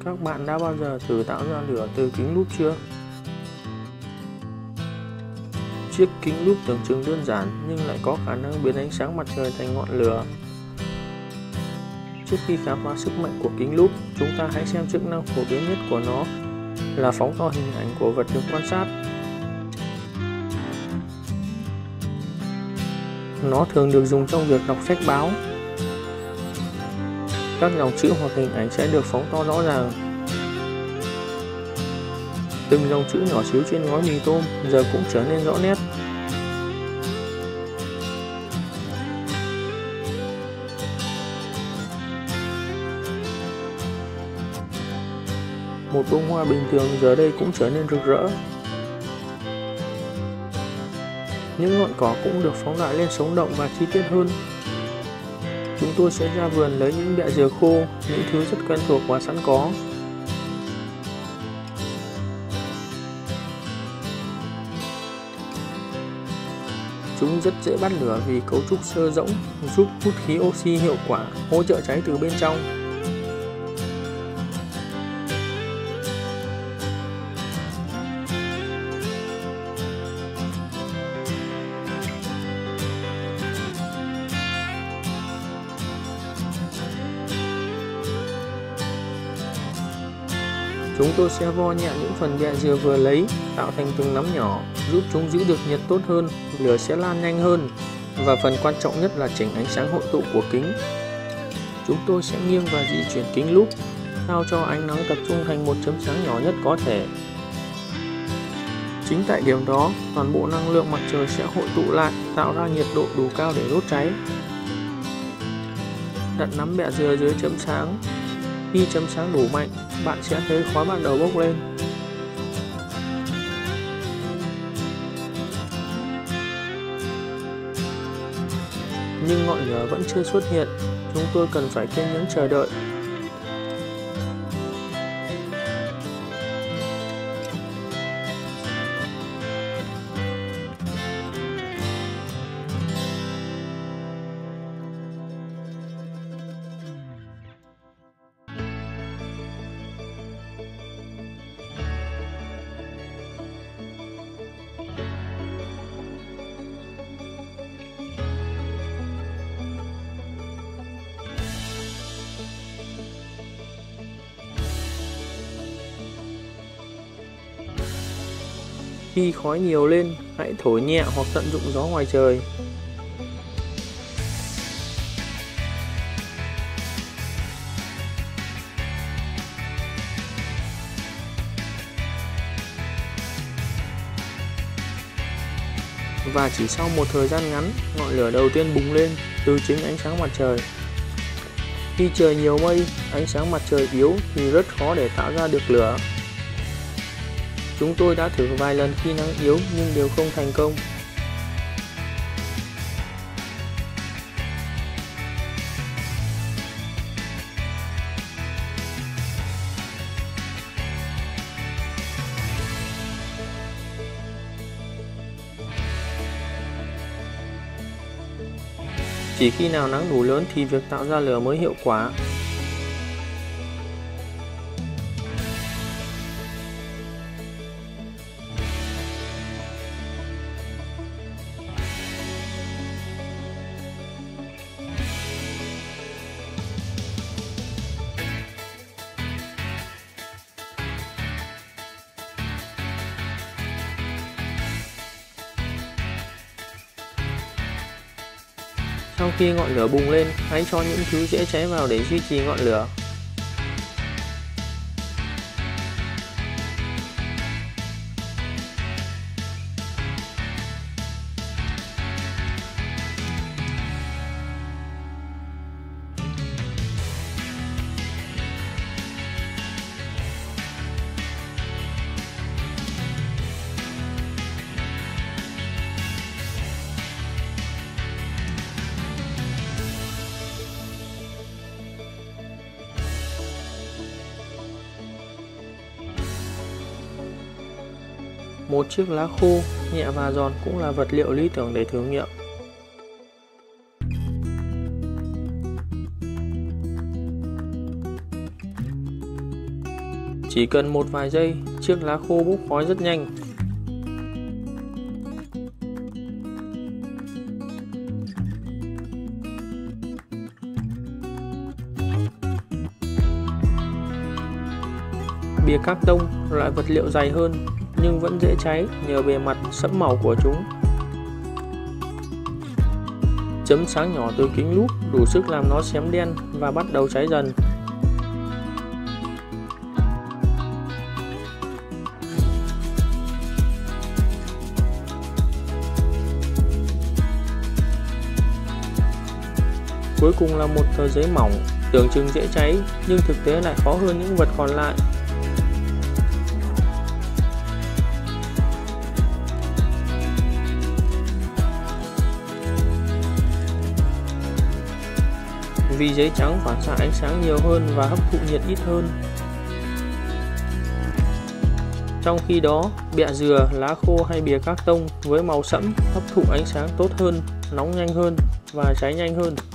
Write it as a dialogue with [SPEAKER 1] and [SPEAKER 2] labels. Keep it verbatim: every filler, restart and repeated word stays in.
[SPEAKER 1] Các bạn đã bao giờ thử tạo ra lửa từ kính lúp chưa? Chiếc kính lúp tưởng chừng đơn giản nhưng lại có khả năng biến ánh sáng mặt trời thành ngọn lửa. Trước khi khám phá sức mạnh của kính lúp, chúng ta hãy xem chức năng phổ biến nhất của nó là phóng to hình ảnh của vật được quan sát. Nó thường được dùng trong việc đọc sách báo. Các dòng chữ hoặc hình ảnh sẽ được phóng to rõ ràng. Từng dòng chữ nhỏ xíu trên gói mì tôm giờ cũng trở nên rõ nét. Một bông hoa bình thường giờ đây cũng trở nên rực rỡ. Những ngọn cỏ cũng được phóng đại lên sống động và chi tiết hơn. Chúng tôi sẽ ra vườn lấy những bẹ dừa khô, những thứ rất quen thuộc và sẵn có. Chúng rất dễ bắt lửa vì cấu trúc xơ rỗng, giúp hút khí oxy hiệu quả, hỗ trợ cháy từ bên trong. Chúng tôi sẽ vo nhẹ những phần bẹ dừa vừa lấy, tạo thành từng nắm nhỏ, giúp chúng giữ được nhiệt tốt hơn, lửa sẽ lan nhanh hơn. Và phần quan trọng nhất là chỉnh ánh sáng hội tụ của kính. Chúng tôi sẽ nghiêng và di chuyển kính lúp, sao cho ánh nắng tập trung thành một chấm sáng nhỏ nhất có thể. Chính tại điểm đó, toàn bộ năng lượng mặt trời sẽ hội tụ lại, tạo ra nhiệt độ đủ cao để đốt cháy. Đặt nắm bẹ dừa dưới chấm sáng. Khi chấm sáng đủ mạnh, bạn sẽ thấy khói bắt đầu bốc lên. Nhưng ngọn lửa vẫn chưa xuất hiện, chúng tôi cần phải kiên nhẫn chờ đợi. Khi khói nhiều lên, hãy thổi nhẹ hoặc tận dụng gió ngoài trời. Và chỉ sau một thời gian ngắn, ngọn lửa đầu tiên bùng lên từ chính ánh sáng mặt trời. Khi trời nhiều mây, ánh sáng mặt trời yếu thì rất khó để tạo ra được lửa. Chúng tôi đã thử vài lần khi nắng yếu nhưng đều không thành công. Chỉ khi nào nắng đủ lớn thì việc tạo ra lửa mới hiệu quả. Sau khi ngọn lửa bùng lên, hãy cho những thứ dễ cháy vào để duy trì ngọn lửa. Một chiếc lá khô, nhẹ và giòn cũng là vật liệu lý tưởng để thử nghiệm. Chỉ cần một vài giây, chiếc lá khô bốc khói rất nhanh. Bìa các tông, loại vật liệu dày hơn nhưng vẫn dễ cháy nhờ bề mặt sẫm màu của chúng. Chấm sáng nhỏ từ kính lúp đủ sức làm nó xém đen và bắt đầu cháy dần. Cuối cùng là một tờ giấy mỏng, tưởng chừng dễ cháy nhưng thực tế lại khó hơn những vật còn lại. Vì giấy trắng phản xạ ánh sáng nhiều hơn và hấp thụ nhiệt ít hơn. Trong khi đó, bẹ dừa, lá khô hay bìa các tông với màu sẫm hấp thụ ánh sáng tốt hơn, nóng nhanh hơn và cháy nhanh hơn.